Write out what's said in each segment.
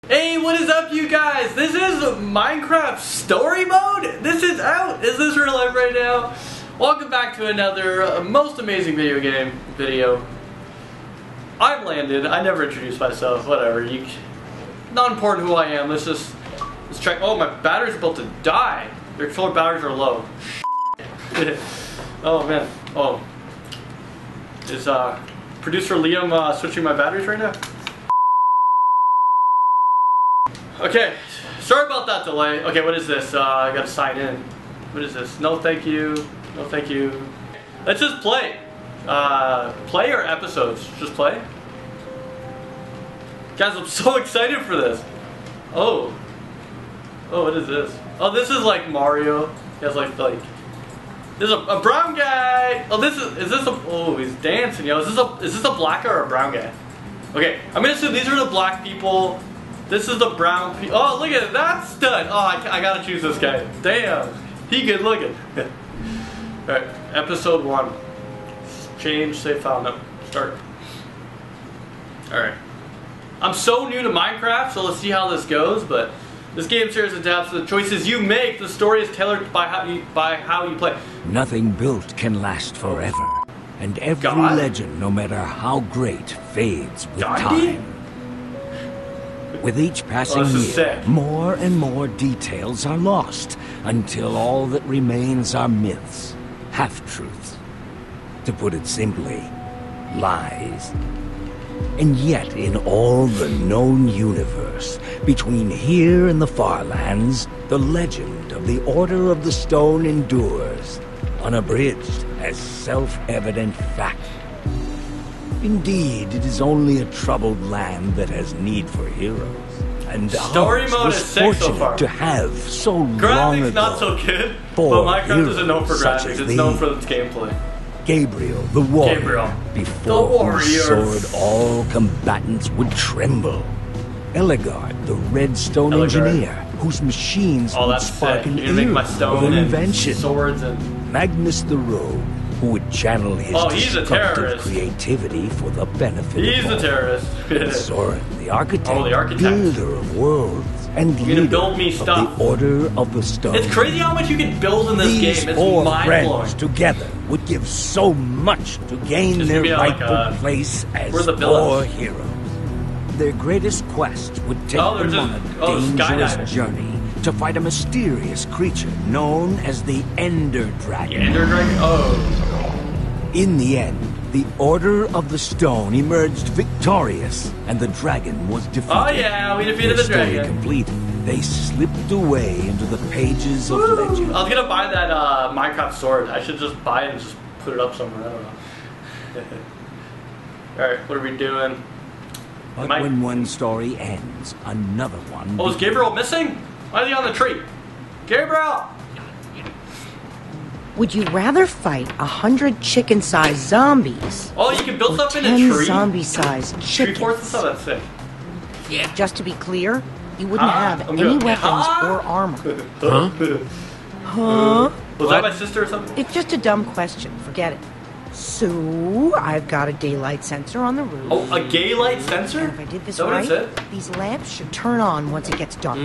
Hey, what is up, you guys? This is Minecraft Story Mode. This is out. Is this real life right now? Welcome back to another most amazing video game video. I'm Landon. I never introduced myself. Whatever. Not important who I am. Let's check. Oh, my battery's about to die. Their solar batteries are low. Oh man. Oh. Is producer Liam switching my batteries right now? Okay, sorry about that delay. Okay, what is this? I gotta sign in. What is this? No thank you. No thank you. Let's just play. Play or episodes? Just play? Guys, I'm so excited for this. Oh. Oh, what is this? Oh, this is like Mario. He has like there's a brown guy. Oh, is this a, oh, he's dancing, yo. Is this a black or a brown guy? Okay, I'm gonna assume these are the black people. This is the brown people. Oh, look at it, that stud. Oh, I gotta choose this guy. Damn, he good looking. Alright, episode 1. Change, save file, no, start. Alright. I'm so new to Minecraft, so let's see how this goes, but this game series adapts to the choices you make. The story is tailored by how you play. Nothing built can last forever, and every legend, no matter how great, fades with time. With each passing year, more and more details are lost, until all that remains are myths, half-truths. To put it simply, lies. And yet, in all the known universe, between here and the far lands, the legend of the Order of the Stone endures, unabridged as self-evident fact. Indeed, it is only a troubled land that has need for heroes. And Story mode is sick so far. To have so long graphics ago, not so good, but Minecraft isn't known for graphics. It's known for its gameplay. Gabriel, the warrior, before whose sword all combatants would tremble. Eligard, the redstone engineer, whose machines would spark an era of invention. Swords and Magnus the rogue, who would channel his destructive creativity for the benefit of all. He's a terrorist. Soren, the architect, builder of worlds, and leader build me stuff. Of the Order of the Stone. It's crazy how much you can build in this game. It's mind-blowing. Together would give so much to gain their rightful place as four heroes. Their greatest quest would take them on a dangerous journey to fight a mysterious creature known as the Ender Dragon. Ender Dragon? Oh. In the end, the Order of the Stone emerged victorious, and the dragon was defeated. Oh yeah, we defeated the dragon. Complete, they slipped away into the pages of legend. I was gonna buy that Minecraft sword. I should just buy it and just put it up somewhere. I don't know. Alright, what are we doing? But when one story ends, another one... Oh, is Gabriel missing? Why is he on the tree? Gabriel! Would you rather fight 100 chicken-sized zombies? Oh, you can build stuff in a tree? 10 zombie-sized chickens? That's sick. Yeah. Just to be clear, you wouldn't have any weapons or armor. Huh? Was that my sister or something? It's just a dumb question. Forget it. So, I've got a daylight sensor on the roof. Oh, a gay light sensor? And if I did this right, these lamps should turn on once it gets dark.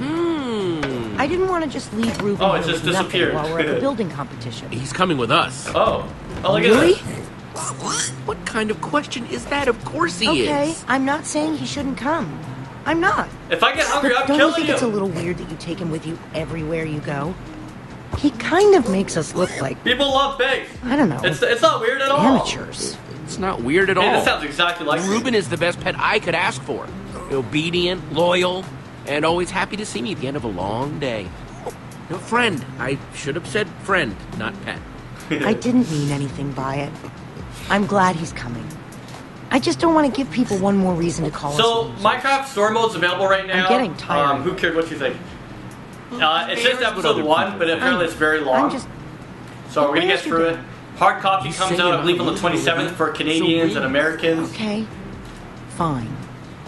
I didn't want to just leave Ruben with nothing while we're at the building competition. He's coming with us. Oh, look really? At that. What kind of question is that? Of course he is. Okay, I'm not saying he shouldn't come. I'm not. If I get hungry, I'm killing you. Don't you think it's a little weird that you take him with you everywhere you go? He kind of makes us look like... People love pigs. I don't know. It's not weird at all. Amateurs. It's not weird at all. This sounds exactly like Ruben is the best pet I could ask for. Obedient, loyal, and always happy to see me at the end of a long day. No, friend. I should have said friend, not pet. I didn't mean anything by it. I'm glad he's coming. I just don't want to give people one more reason to call us. So, Minecraft Story Mode's available right now. I'm getting tired. Who cared what you think? It's just episode 1, but apparently it's very long. So we're gonna get through it. Hard copy comes out, I believe, on the 27th for Canadians and Americans. Okay. Fine.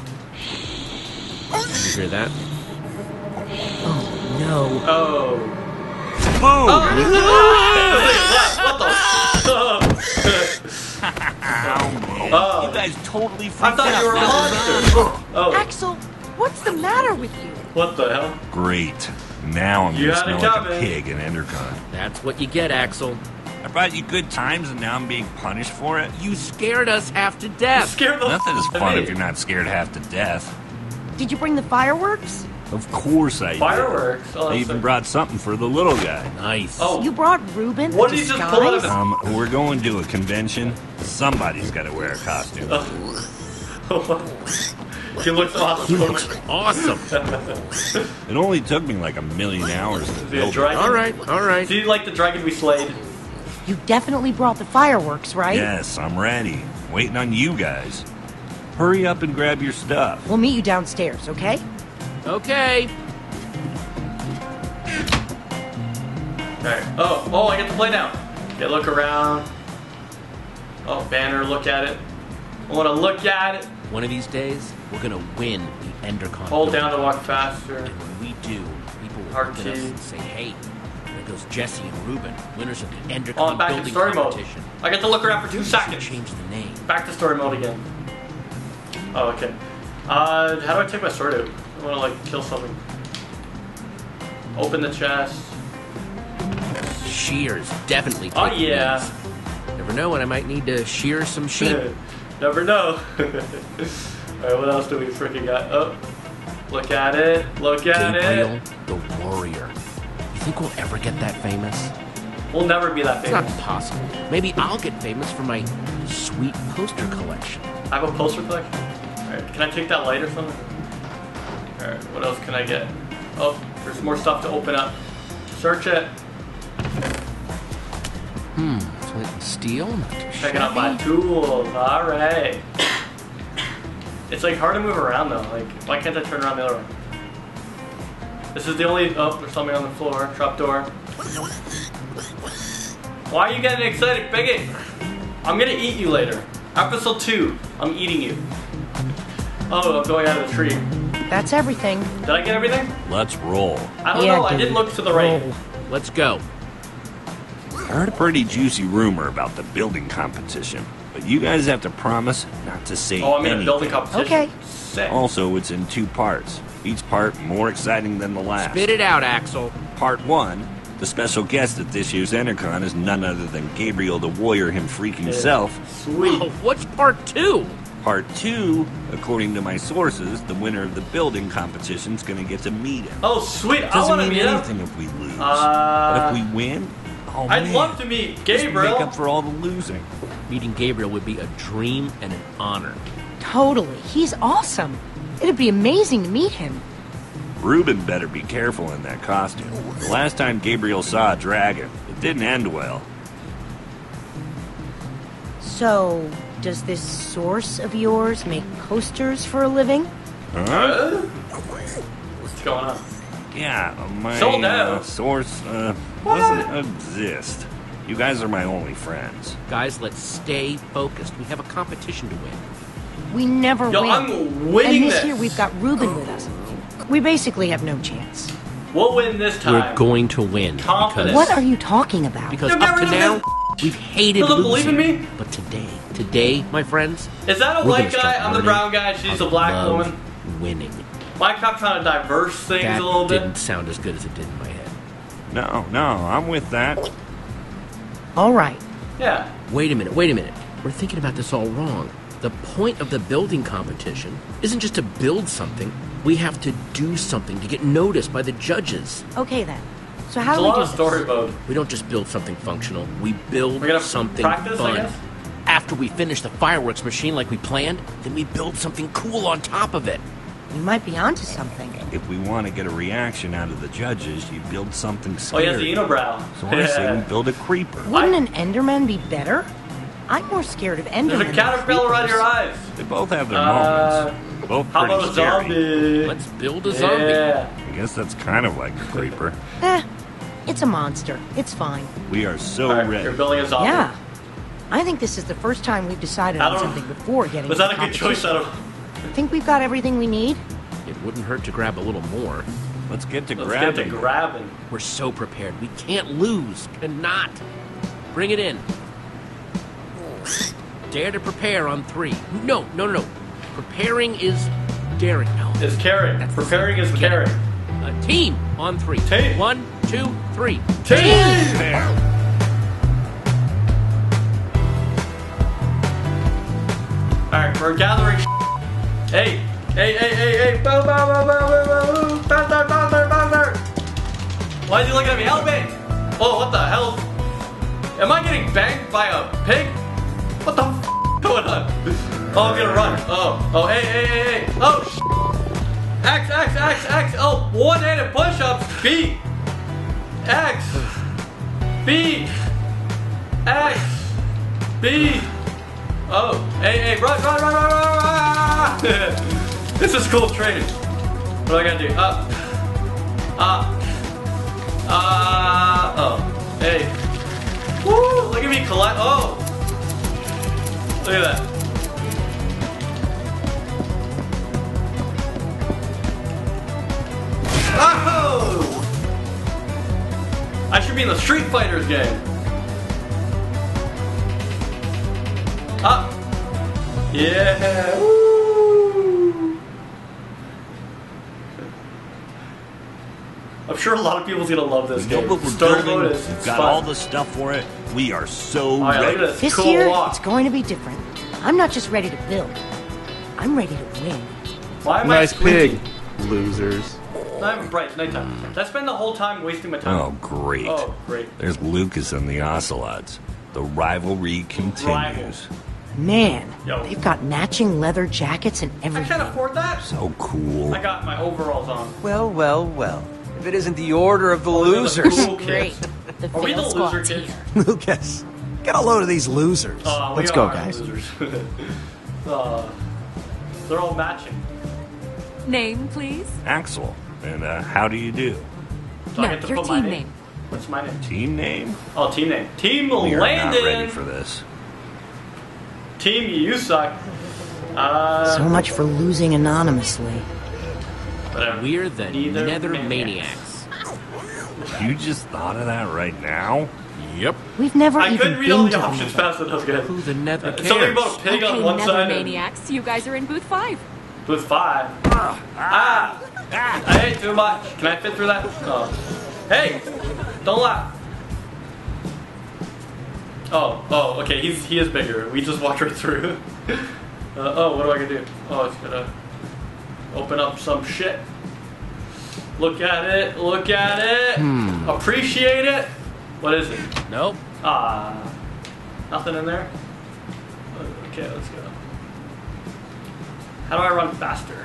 Did you hear that? Oh, no. Oh. Boom! What the? You guys totally freaked out. I thought you were a monster. Axel, What's the matter with you? What the hell? Great. Now I'm You gonna had smell it like coming. a pig in Endercon. That's what you get, Axel. I brought you good times and now I'm being punished for it? You scared us half to You death. scared the Nothing is f- out of fun me. if you're not scared half to death. Did you bring the fireworks? Of course I did. Fireworks. Oh, I that's even sick. brought something for the little guy. Nice. Oh, You brought Reuben? What a did he just pull out of disguise? his- We're going to a convention. Somebody's got to wear a costume. he looks awesome. He looks awesome. It only took me like 1,000,000 hours to Be a build it. dragon. All right, all right. Do you like the dragon we slayed? You definitely brought the fireworks, right? Yes, I'm ready. Waiting on you guys. Hurry up and grab your stuff. We'll meet you downstairs, okay? Okay. Alright. Oh, I get to play now. Okay, look around. Oh, banner, look at it. I want to look at it. One of these days, we're gonna win the Endercon. Hold down to building. walk faster. And when we do, people will Hard look at us key. and say, "Hey, there goes Jesse and Ruben, winners of the Endercon Oh, I'm back in building story mode. competition." I get to look around for 2 We should seconds. change the name. Back to story mode again. Oh, okay. How do I take my sword out? I want to like kill something. Open the chest. Shears, definitely. Oh taking yeah. these. Never know when I might need to shear some sheep. Never know. Alright, what else do we freaking got? Oh, look at it. Look at Gabriel, it. the warrior. You think we'll ever get that famous? We'll never be that It's not famous. possible. Maybe I'll get famous for my sweet poster collection. I have a poster collection. Alright, can I take that light or something? Alright, what else can I get? Oh, there's more stuff to open up. Search it. Flint and steel, not too Checking out my shabby. tools. Alright. It's like hard to move around though. Like, why can't I turn around the other way? This is the only. Oh, there's something on the floor. Trap door. Why are you getting excited, Piggy? I'm gonna eat you later. Episode 2. I'm eating you. Oh, I'm going out of the tree. That's everything. Did I get everything? Let's roll. I don't Yeah, know. I dude. didn't look to the right. Roll. Let's go. I heard a pretty juicy rumor about the building competition, but you guys have to promise not to say Oh, I'm in a anything. building competition. Okay. Sick. Also, it's in 2 parts. Each part more exciting than the last. Spit it out, Axel. Part 1, the special guest at this year's Endercon is none other than Gabriel the Warrior him freaking self. Sweet. Oh, what's part 2? Part 2, according to my sources, the winner of the building competition's gonna get to meet him. Oh, sweet. I Doesn't want to mean meet him. anything if we lose. But if we win, oh I'd man, love to meet this would make Gabriel. up for all the losing. Meeting Gabriel would be a dream and an honor. Totally. He's awesome. It'd be amazing to meet him. Ruben better be careful in that costume. The last time Gabriel saw a dragon, it didn't end well. So, does this source of yours make coasters for a living? Huh? What's going on? Yeah, my Sold out. source doesn't exist. You guys are my only friends. Guys, let's stay focused. We have a competition to win. We never Yo, win. I'm winning and this this. year we've got Reuben with us. We basically have no chance. We'll win this time. We're going to win. Confidence. What are you talking about? Because You've up never to even now, been- we've hated You don't losing. believe in me? But today, my friends, Is that a we're white gonna guy? start I'm the learning brown guy. She's how the to black love woman. winning. Minecraft trying to diverse things That a little bit. didn't sound as good as it did in my head. No, I'm with that. All right. Yeah. Wait a minute. We're thinking about this all wrong. The point of the building competition isn't just to build something. We have to do something to get noticed by the judges. Okay then. So how It's a do we lot do of this? story mode. We don't just build something functional. We build We're gonna something practice, I fun. guess? After we finish the fireworks machine like we planned, then we build something cool on top of it. We might be onto something. If we want to get a reaction out of the judges, you build something Oh, scary. he has the unibrow. So I say we build a creeper. Wouldn't an Enderman be better? I'm more scared of Endermen. There's a than caterpillar on your creepers. eyes. They both have their Uh, moments. Both How pretty about a scary. zombie? Let's build a zombie. Yeah. I guess that's kind of like a creeper. It's a monster. It's fine. We are so All right, ready. you're building a zombie. Yeah. I think this is the first time we've decided I on don't- something before getting Was to that the a good choice? I competition. don't. Think we've got everything we need? It wouldn't hurt to grab a little more. Let's get to Let's grabbing. get to grabbing. We're so prepared. We can't lose. Cannot. Bring it in. Dare to prepare on 3. No. Preparing is daring. No. is caring. Preparing is caring. A team on 3. Team. 1, 2, 3. Team! Alright, we're gathering. Hey! Hey! Boom! Bouncer! Why is he looking at me? Help me! Oh, what the hell? Am I getting banged by a pig? What the f going on? Oh, I'm gonna run. Oh, hey! Oh, X! Oh, one-handed push-ups. B. X. B. X. B. Oh, hey, run! This is cool training. What do I gotta do? Oh, hey. Woo, look at me collect. Oh, look at that. Oh! I should be in the Street Fighters game. Yeah. Woo. I'm sure a lot of people's gonna love this game. What we're building, we've got all the stuff for it. We are so ready. This cool year, walk. it's going to be different. I'm not just ready to build. I'm ready to win. Why am nice I squinting? pig, losers. Not even bright. Nighttime. Did I spend the whole time wasting my time? Oh, great. Oh, great. There's Lucas and the Ocelots. The rivalry continues. Man, Yo. they've got matching leather jackets and I everything. can't afford that. So cool. I got my overalls on. Well. If it isn't the order of the They're the losers. cool Great. kids. The Are we the fail loser squad's kids? here. Lucas, get a load of these losers. We Let's go, are guys. losers. They're all matching. Name, please. Axel. And how do you do? So I No, get to your put my team name. What's my name? Team name? Oh, team name. Team We are Landon. not ready for this. Team You Suck. So much for losing anonymously. Whatever. We're the Neither Nether maniacs. Maniacs. You just thought of that right now? Yep. We've never I even couldn't read been all to the the options Nether. fast enough, guys. Who the Nether cares? Something about a pig Okay, on one Nether side. Maniacs, you guys are in booth 5. Booth 5. I ate too much. Can I fit through that? Oh. Hey! Don't laugh. Oh, okay. He is bigger. We just walked right through. What do I gotta do? Oh, it's gonna open up some shit. Look at it. Look at it. Appreciate it. What is it? Nope. Nothing in there? Okay, let's go. How do I run faster?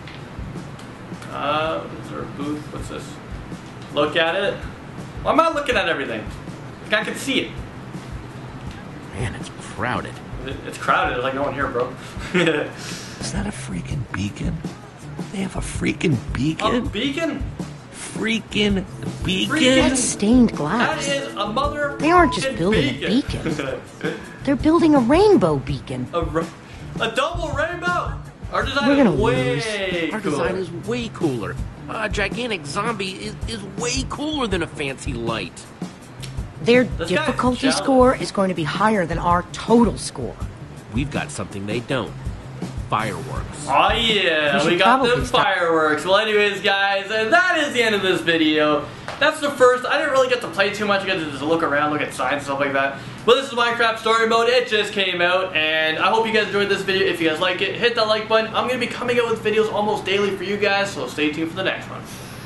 Is there a booth? What's this? Look at it. Why am I looking at everything? Like I can see it. Man, it's crowded. It's crowded. There's like no one here, bro. Is that a freaking beacon? They have a freaking beacon? A beacon? Freaking beacon? That's stained That glass. is a mother. They aren't just building a beacon. They're building a rainbow beacon. A double rainbow. Our design We're is gonna way Our cooler. design is way cooler. A gigantic zombie is way cooler than a fancy light. Their This guy is difficulty jealous. score is going to be higher than our total score. We've got something they don't. Fireworks. Oh yeah, We we should got probably the stop. fireworks. Well anyways guys, and that is the end of this video. That's the first. I didn't really get to play too much. I got to just look around, look at signs and stuff like that. But this is Minecraft Story Mode. It just came out, and I hope you guys enjoyed this video. If you guys like it, hit that like button. I'm going to be coming out with videos almost daily for you guys, so stay tuned for the next one.